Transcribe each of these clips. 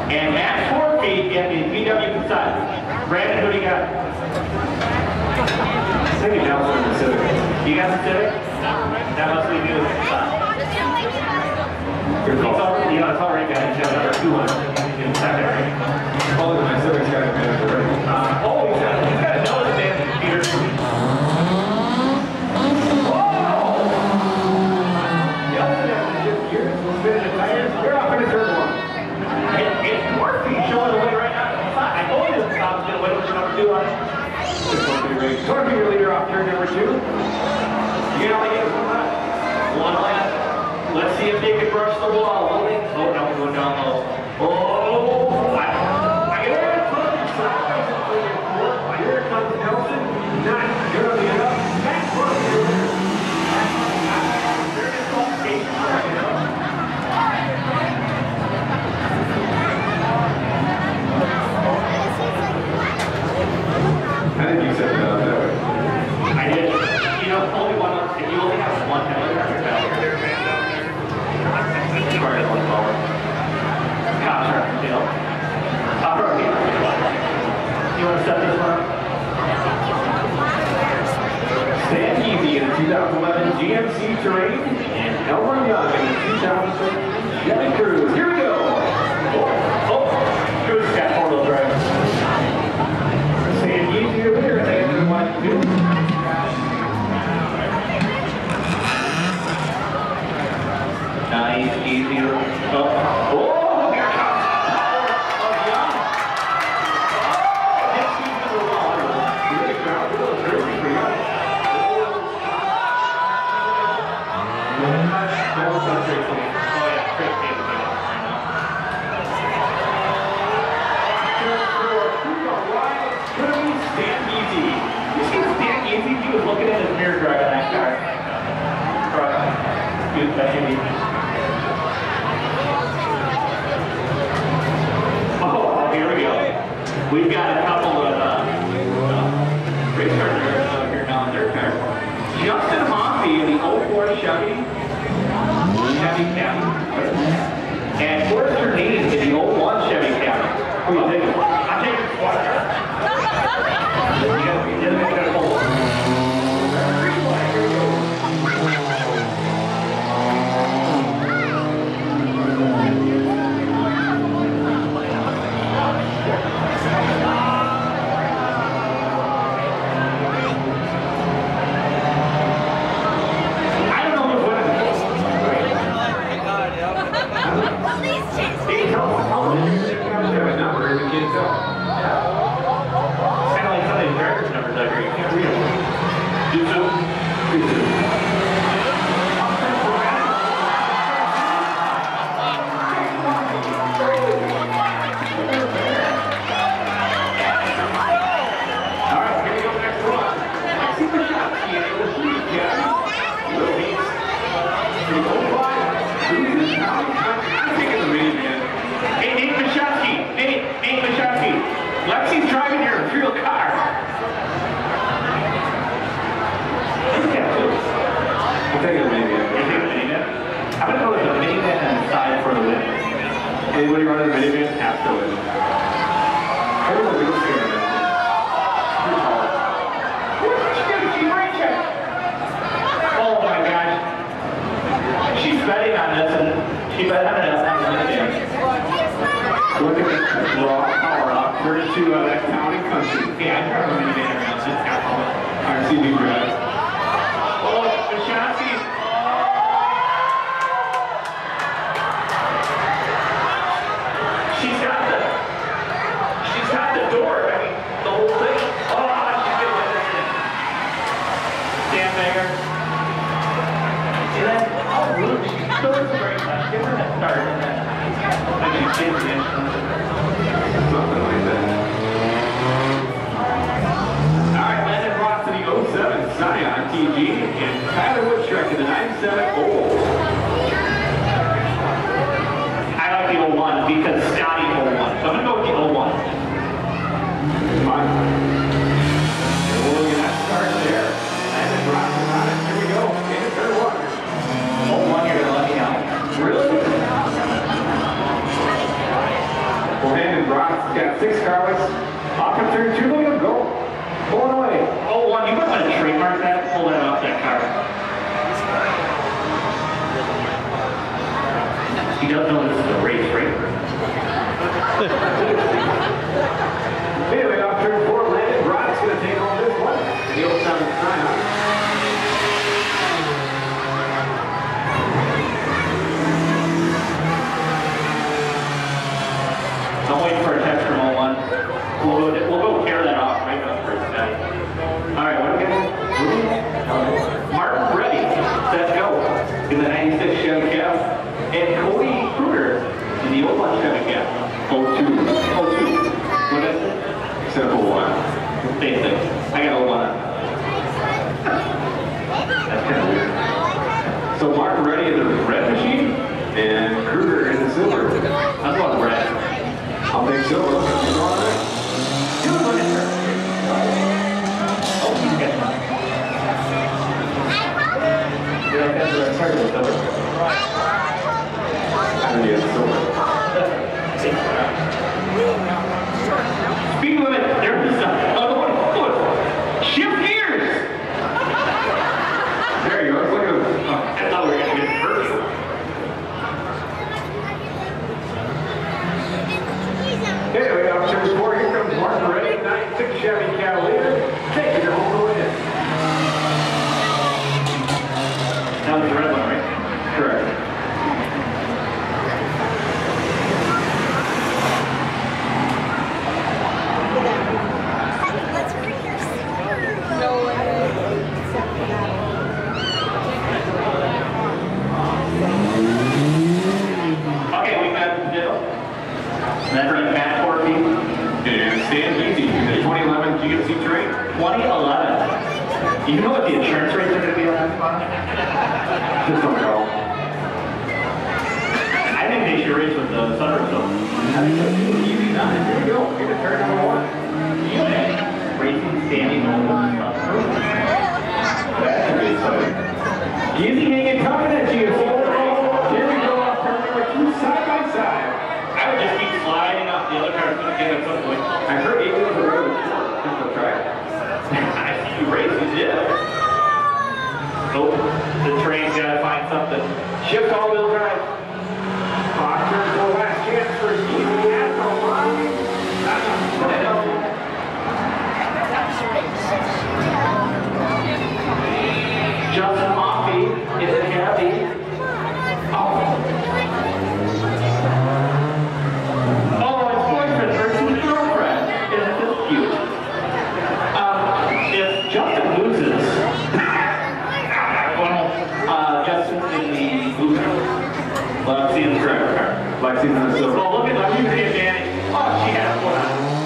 And Matt Torpy in the VW Passat. Brandon, who do you got? I think Nelson in the Civic. You got the Civic? That must be new. It's already got another 200 in second, right? Oh, my Civic's got a minute already. He's got a nose advantage, Peter. You're off in the third one. It's Murphy showing the way right now. I told you the top is going to win with number 2 on it. Murphy, your leader off turn number 2. You can only get one lap. Let's see if they can brush the wall. Oh, no, we're going down low. Oh, I get it. Here comes Nelson. Not nearly enough. Back front. There is qualification right now. I think you said that way. I did. You know, only one. If you only have one penalty on your belt, it's part of one power. Contract, you know. You want to set this one up? Stan Easy in the 2011 GMC Terrain and Elmer Young in the 2013 Chevy Cruze. Here we go. Cruze got 4-wheel drive. Stan Easy your leader. Thank you for 1-2. Nice, easy. Here comes. Oh, Young. He was looking at his mirror driving that car. Good SUV. Oh, here we go. We've got a couple of race car drivers out here now in their car. Justin Hoffey in the 04 Chevy Camry. And Forrest Ternine in the 01 Chevy Camry. Who are you taking? I'm taking the squad car. You gotta hold on. Lexi's driving your real car. I'm taking a minivan. You're taking a minivan? I'm going to go with the minivan and decide for the win. Anybody running a minivan has to win. I don't know if you're scared of that. Oh my gosh. She's betting on this and she bet on it on the minivan. Look at this raw power up. Turn it to that town and country. Yeah, I drive a minivan around this town. RCB drive. Oh, the chassis. She's got the door. I mean, the whole thing. Oh, she's getting it. Stand Banger. See that? Oh, look, she's still a great touch. Give her that start. I mean, she's in. Something like that. All right, Landon Ross to the 07 Scion TG and Tyler Woodstruck to the 97 Old. I like the 01 because Scotty 01. So I'm going to go with the 01. Fine. We'll look at that start there. Landon Ross is on it. Here we go. In the third one. 01, you're going to let me out. Really? Rockets has got 6 carless. Off in turn 2, look at him go. Pulling away. Oh, one, you might want to trademark that, pull that off that car. He does know this is a race, right? Anyway, off turn 4, Landon Brock's going to take home this one. The old sound sign up. I'm waiting for a text from 01. We'll go tear that off right now first. All right, what do we got? Martin Reddy, let's go. In the 96 Chevy Cab. And Cody Kruger in the old one Chevy Cab. 02. What is it? Except for 01. Same thing. I got 01. That's kind of weird. So Martin Reddy in the red machine, and Kruger in the silver. I'm going red. I'll take silver. You know what I mean? You look at her. Oh, he's got one. Yeah, that's right. Sorry, silver. I don't need silver. Speed limit, there's another one. Look, shift gears. There you go. Look at him. I thought we were going to get hurt. Anyway, off turn 4, here comes Martin Reddy, 96 Chevy Cavalier, taking it home to win. That was the red one, right? Correct. Okay, we got Dill. That's right, Matt Corky. And Stan Easy in the 2011 GMC Terrain. 2011. You know what the insurance rates are going to be on that spot? Just don't know. I think they should race with the sunroof though. Easy 9, here we go, here to turn number 1. Racing standing over sunroof. That should be exciting. Easy hanging tough in that GMC. Here we go, off turn number 2, side by side. I would just keep sliding off. The other car's going to get at some point. I heard 8 wheels are really short. Just go try it. I see you racing, yeah. Oh, the train's got to find something. Shift all-wheel drive. Off turn 4, last chance for Easy at the line. Justin Moffey is a Cabby. Oh, it's boyfriend versus girlfriend. Isn't this cute? If Justin loses, well, Justin's in the loser. Lexi's driver car. Lexi's in the silver. Well, look at Lexi's the advantage. Oh, she has one.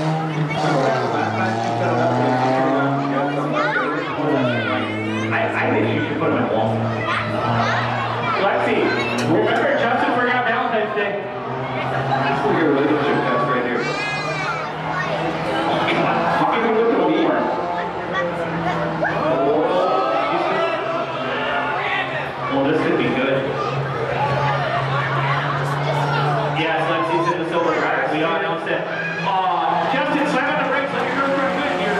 I think you should put him in wall. Lexi, remember Justin forgot Valentine's Day. This is like a relationship test right here. How can we look at the war? Well, this could be good. Yes, Lexi's in the silver car. We all announced it. Justin, slam on the brakes like your girlfriend good here.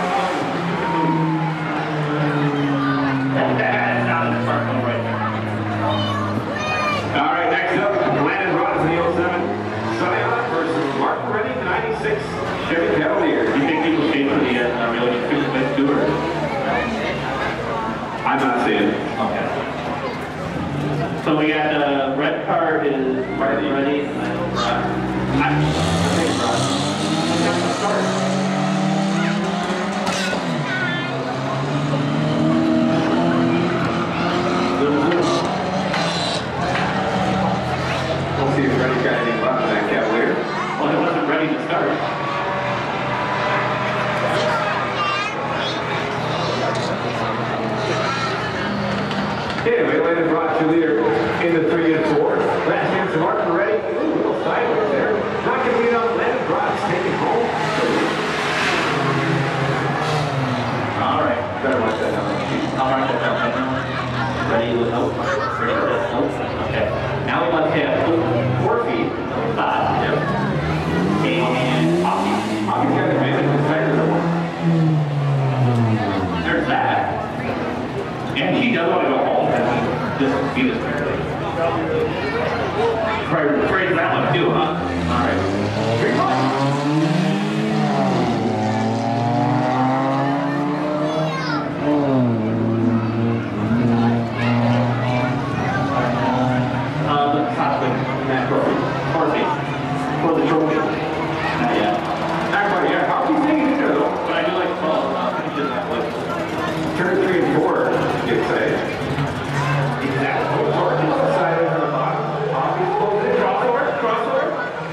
That's not a sparkle right there. All right, next up, Landon Brock's in the 07. Zion versus Martin Reddy, 96 Chevy Cavalier. Do you think people pay for the relationship with Stewart? I'm not seeing it. Okay. So we got the red car is ready. I think Rod. We'll see if Reddy's got any left in that Cavalier. Well, it wasn't ready to start. Anyway, Landon Brock's your leader in the 3 and 4. Last chance to Martin Reddy, two, huh? All right. Here you go. For the trophy. Not yet. Actually, yeah, how do you think you do though? But I do like 12. Finishes that way. Turn 3 and 4, you'd say. Exactly. Sideways on the bottom. Obvious pulls in. Crossover. Crossover.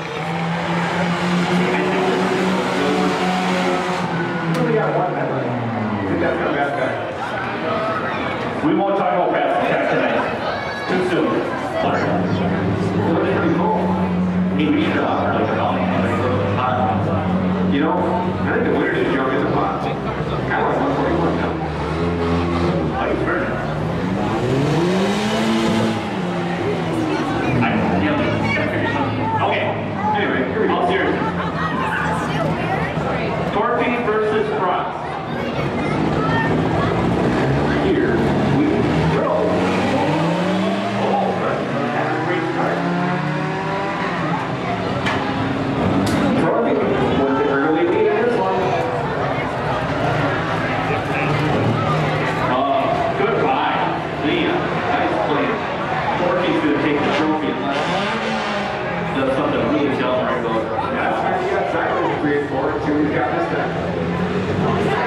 We only got one that way. I think that's not bad guy. We won't talk about fast attack tonight. Too soon. Well, that's pretty cool. Maybe we should like a volume. You know, I think the winner should jump in the pot. I like 141 now. Like it's burning. Okay. Anyway, here we go. All serious. Torpy versus Cross. Here we go. Oh, that's a great start. Torpy with the early lead in this one. Goodbye. Leah. Nice play. Torpy's going to take the trophy unless does something really dumb right goes. That's why you got sideways 3 and 4, 2 he's got this time.